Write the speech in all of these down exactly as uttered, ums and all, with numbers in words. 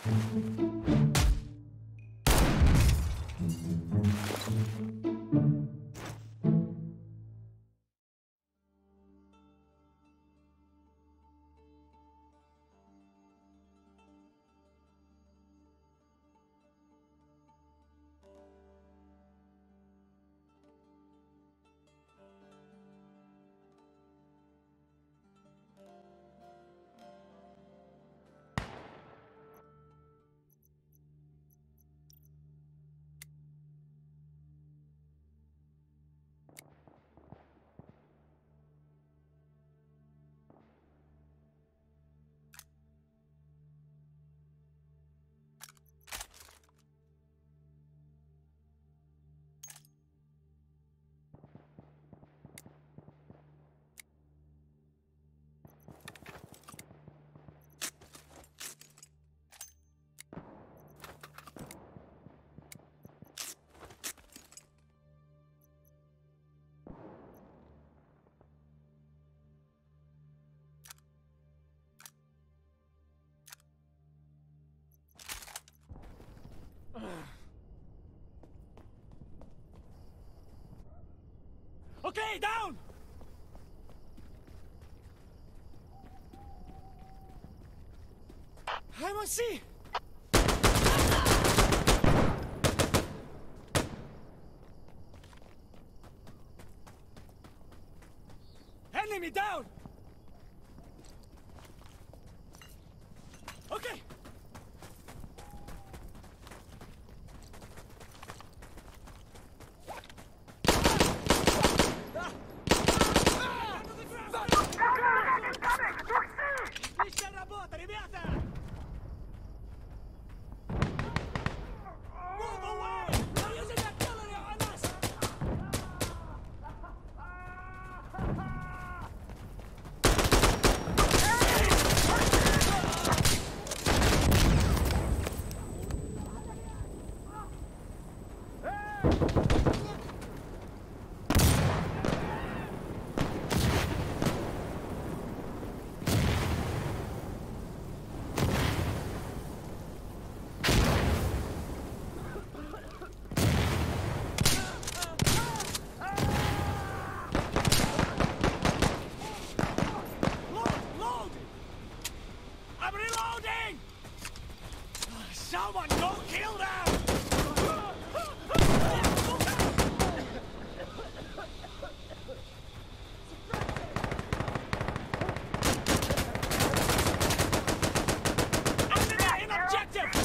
Okay, down! I'm on C! Enemy down! Okay! Someone go kill them! Enemy in objective!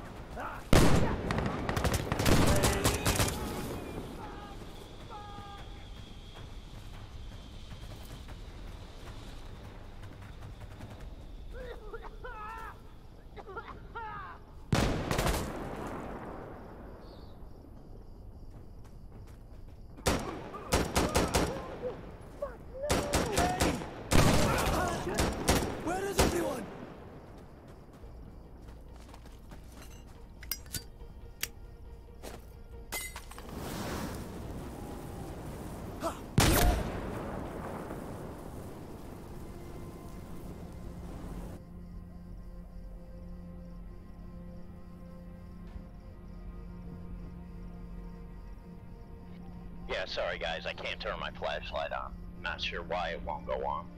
Yeah, sorry guys, I can't turn my flashlight on. Not sure why it won't go on.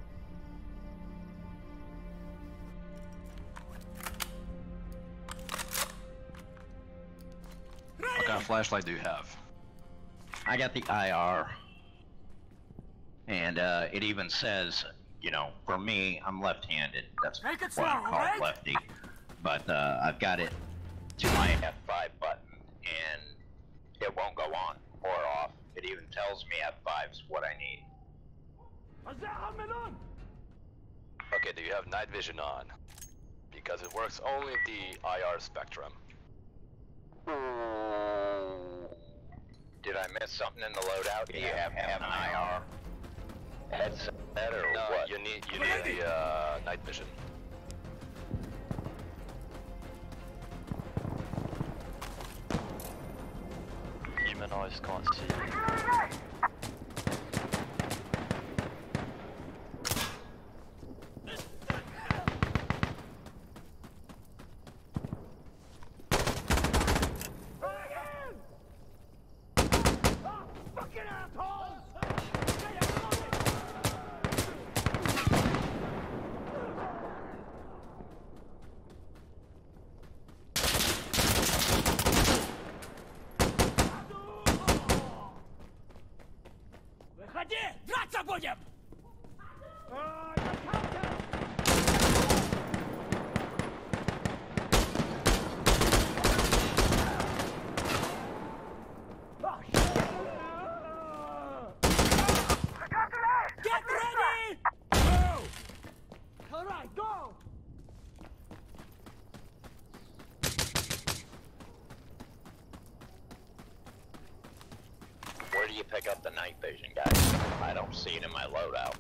What kind of flashlight do you have? I got the I R. And uh, it even says, you know, for me, I'm left-handed. That's Make it what slow, I call alright? lefty. But uh, I've got it to my F five button, and it won't go on or off. It even tells me F five's what I need. Okay, do you have night vision on? Because it works only the I R spectrum. Did I miss something in the loadout? Do you have, have an I R headset or No, what? you need you need the uh, night vision. Human eyes can't see. pick up the night vision, guys. I don't see it in my loadout.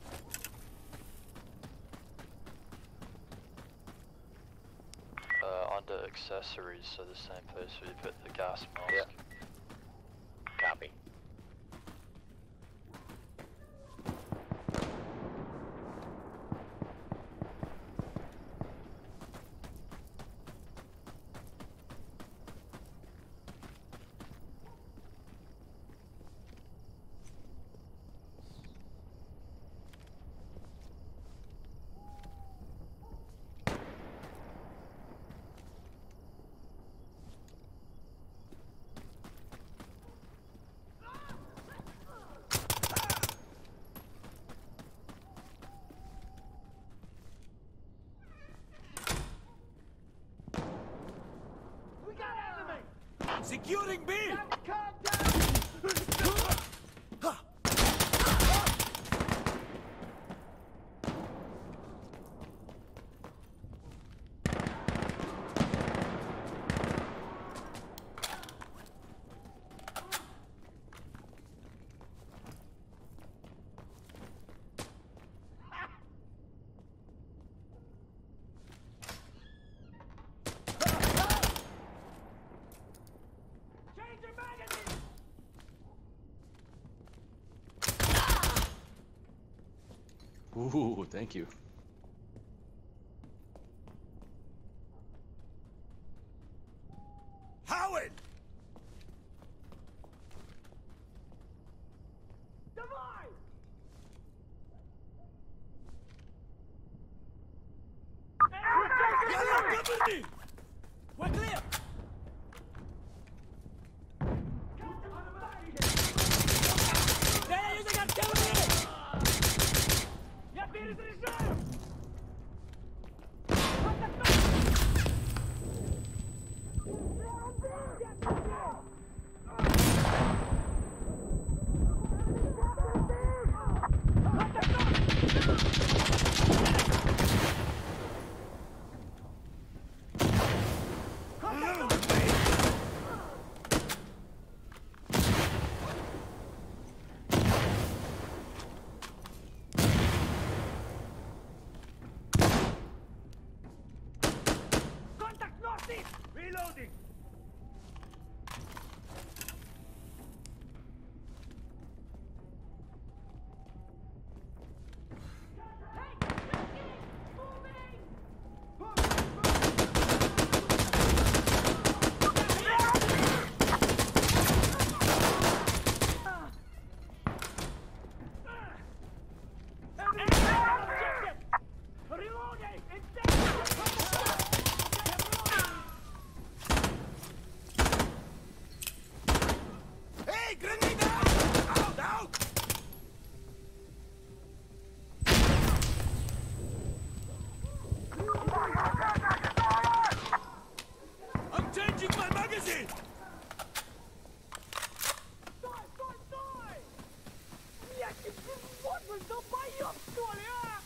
Uh, under accessories, so the same place where you put the gas mask. Yeah. Copy. Securing B! Ooh, thank you. Howard! Yalla, cover me! We're clear! They're using artillery! Я перезаряжаю! Contact northeast! Reloading! Hey, grenade out! Out, out! I'm changing my magazine! Стой, стой, стой! Блядь, ты вот вы долбоёб, что ли, а?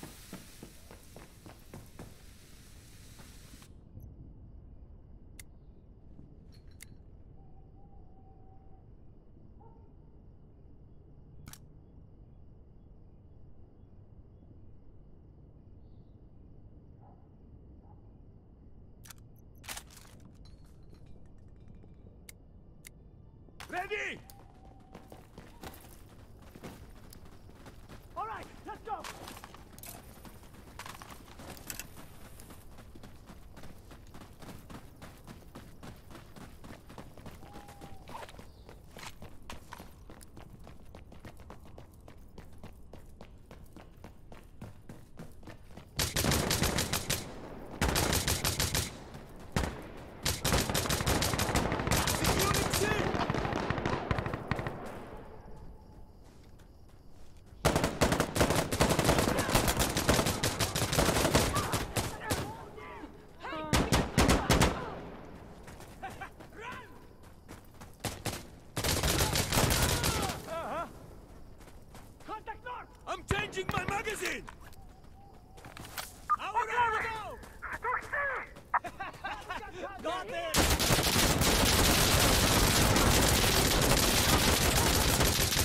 Ready! All right, let's go! I'm changing my magazine! How are we to go? Got it!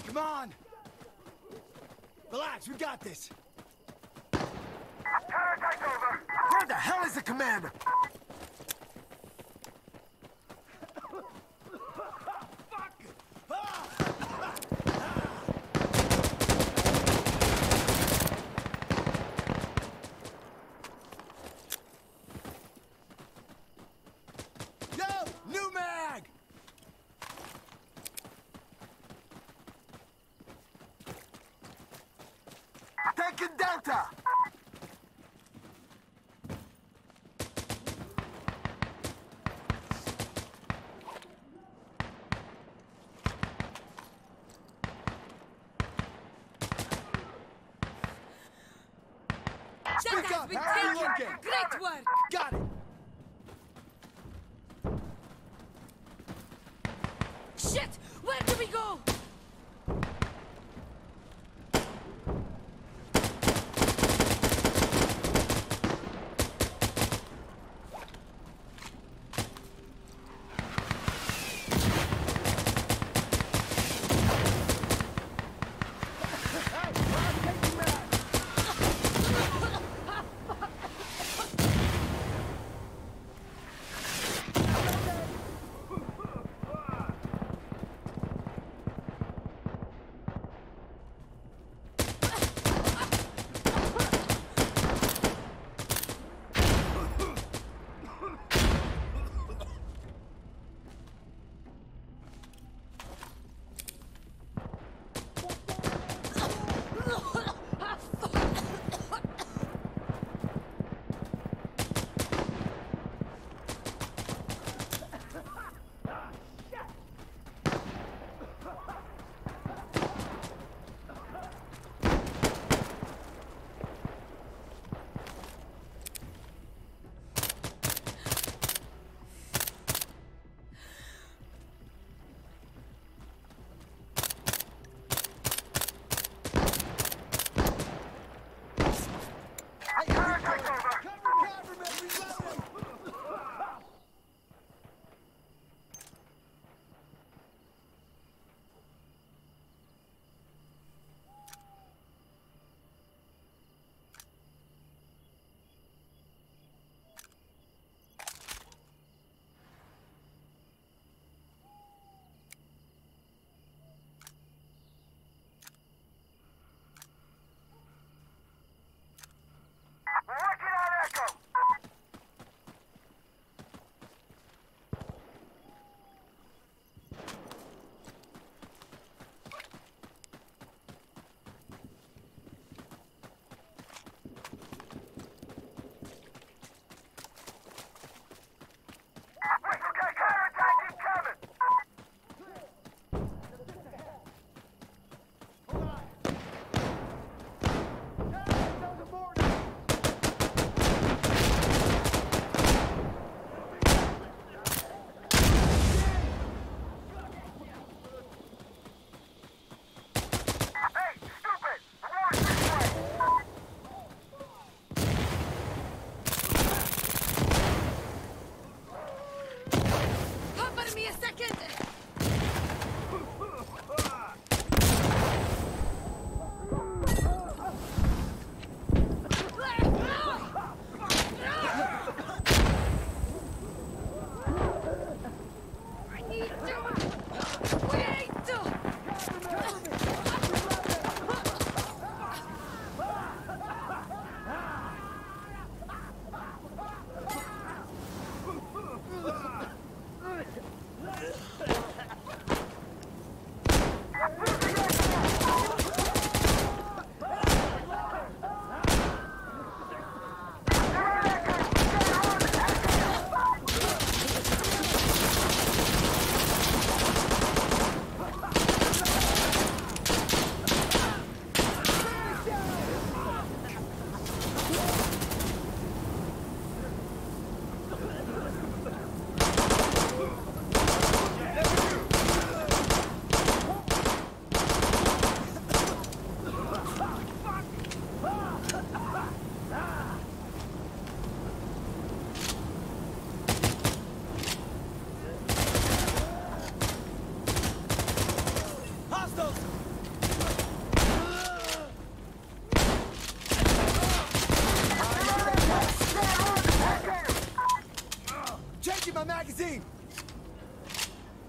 Come on! Relax, we got this. Counterattack's over. Where the hell is the commander? Fuck! Yo, new mag! Taking Delta. Speak That has up! been How are you taken! looking? Great work! Got it! Shit! Where do we go?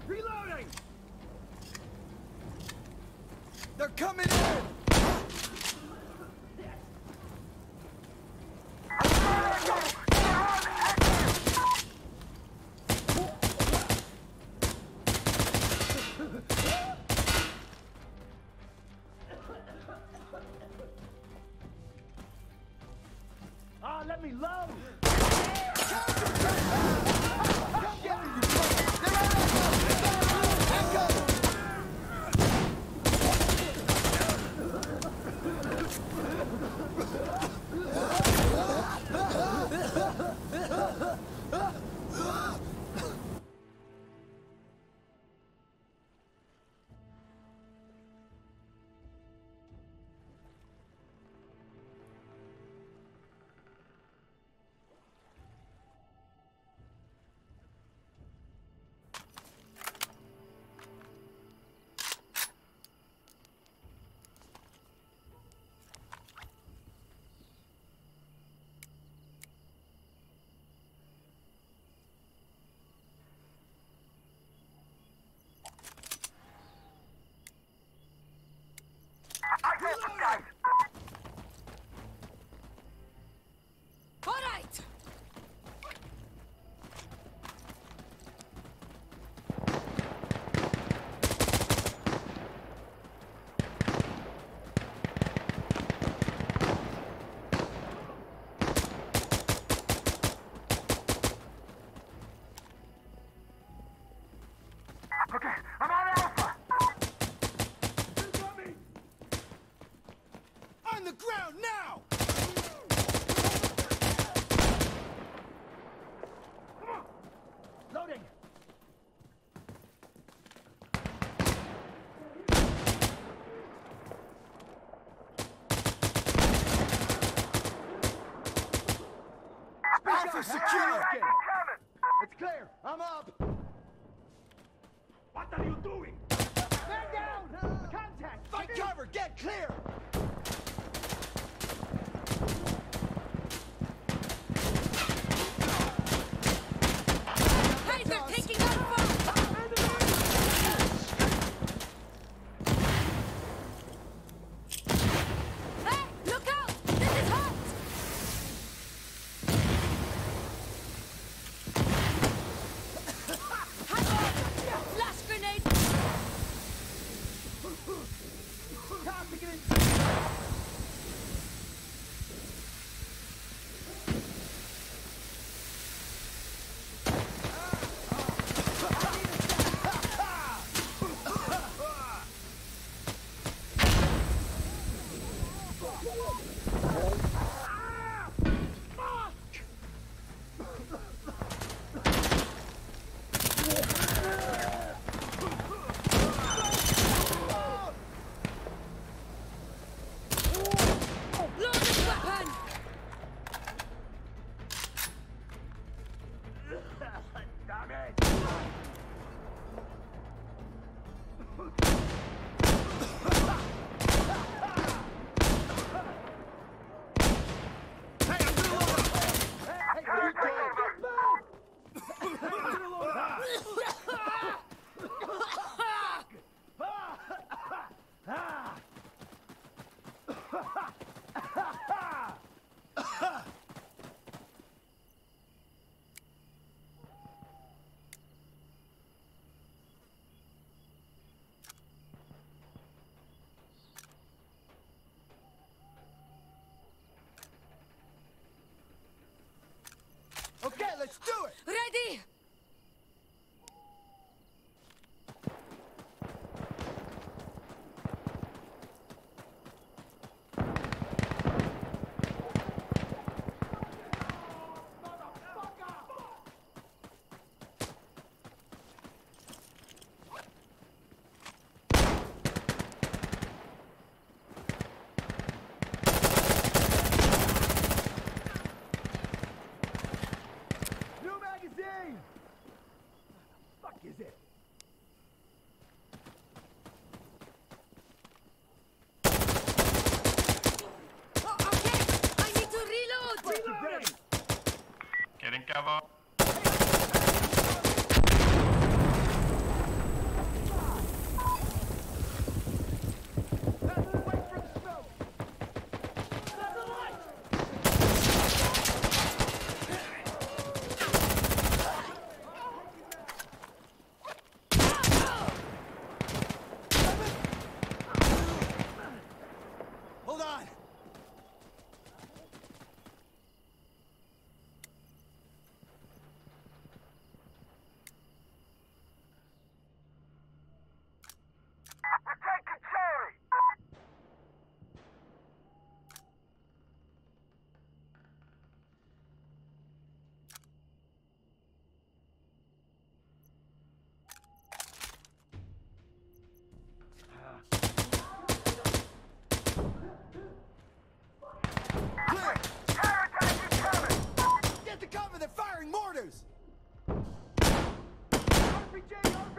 Reloading! They're coming in! Ah, let me load! All right. Okay, I'm on Alpha. Incoming! On the ground now! Loading! Alpha secure! It's clear! I'm up! What are you doing? Man down! Contact! Fight cover! Get clear! Hey, they're taking Alpha! Hey, look out! This is hot! Flash grenade! Time to get in! Loaded weapon! Damn it! Hey, I'm gonna load up! Hey, hey, you get back! I'm gonna load up! Okay, let's do it! Ready! New magazine! Fuck is it? Oh, okay! I need to reload! Reloading! Getting cover.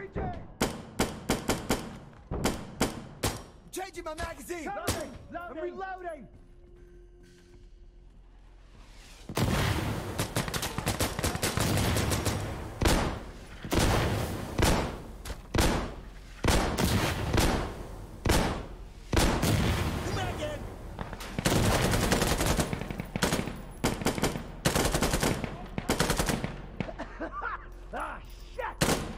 R P G! Changing my magazine! Loading! I'm reloading! New mag in! Ah, shit!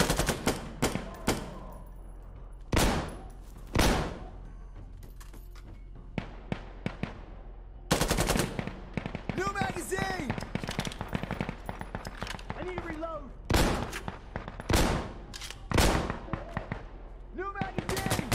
New magazine! I need to reload! New magazine!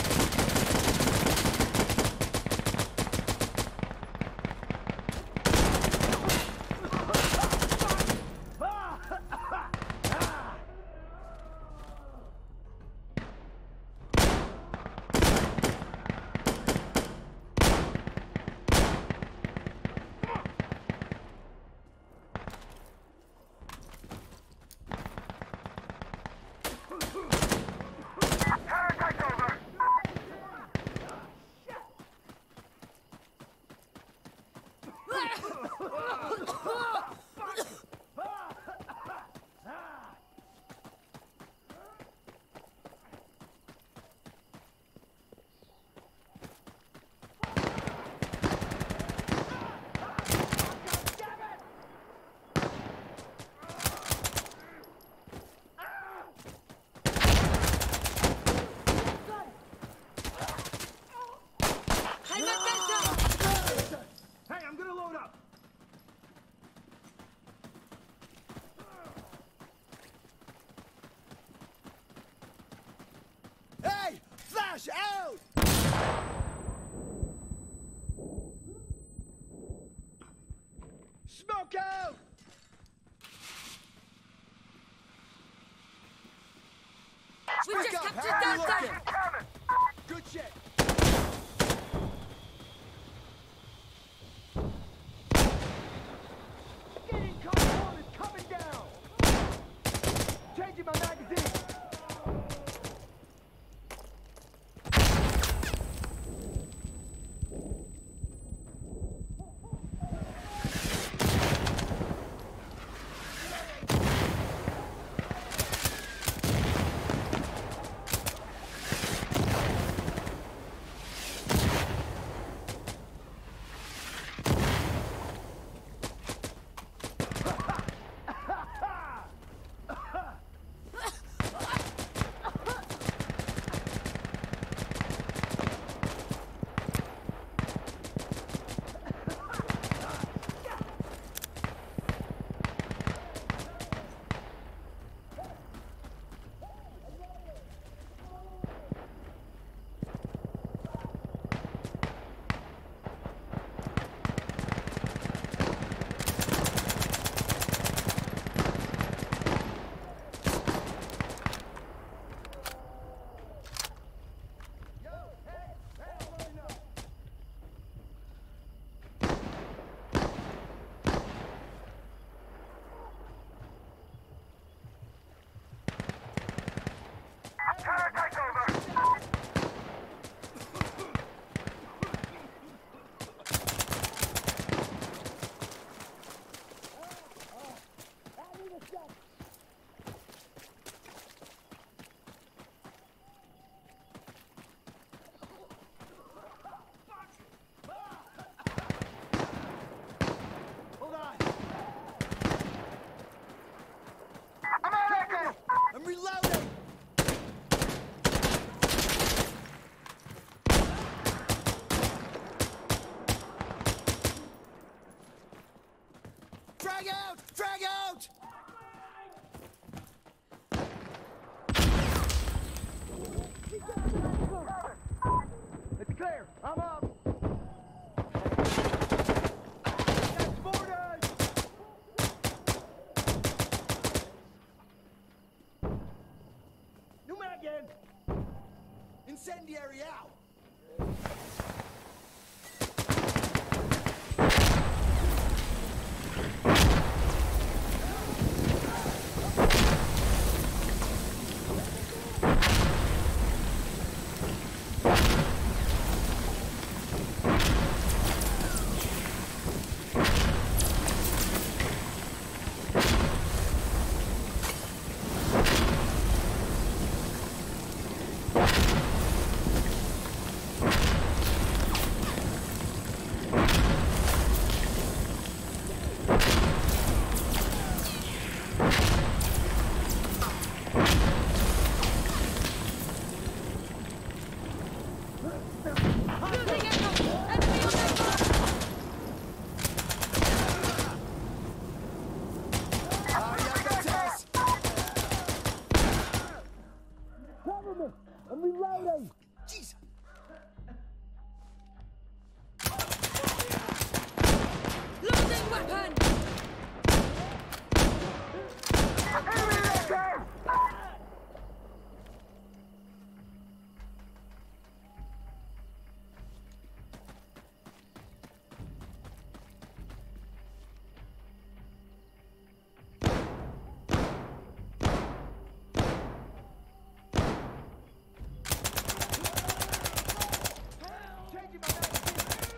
Counter-attack over. Hey, I'm gonna load up! Hey! Flash out! Smoke out! We Speak just up! captured How are you Delta! looking? Coming. Good shit! Getting control is coming down! Changing my magazine! Counter-attack over. Hold on! I'm out of I'm reloading! Frag out! Frag out! It's clear! I'm up! That's borders! New mag in! Incendiary out! me! I'm reloading! Jeez. Loading weapon! Changing my magazine.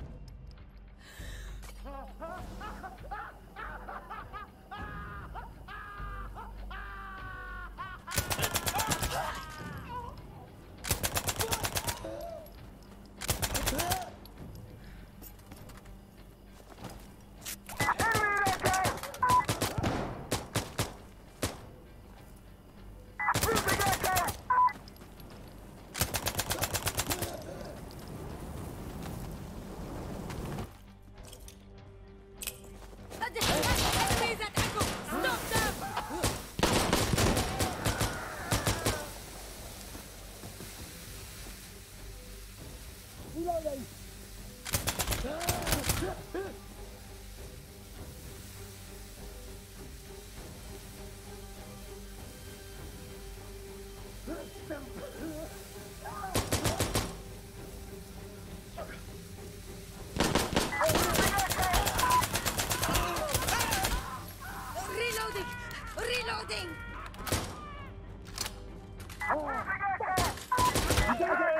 Enemies at Echo! Stop them! Reloading! Reloading! Reloading! You gotta get